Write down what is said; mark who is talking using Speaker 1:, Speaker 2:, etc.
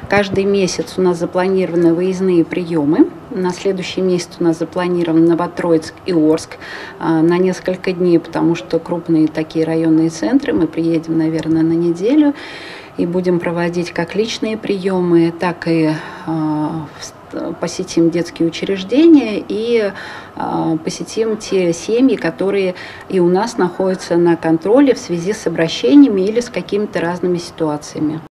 Speaker 1: Каждый месяц у нас запланированы выездные приемы. На следующий месяц у нас запланирован Новотроицк и Орск на несколько дней, потому что крупные такие районные центры. Мы приедем, наверное, на неделю и будем проводить как личные приемы, так и посетим детские учреждения и посетим те семьи, которые и у нас находятся на контроле в связи с обращениями или с какими-то разными ситуациями.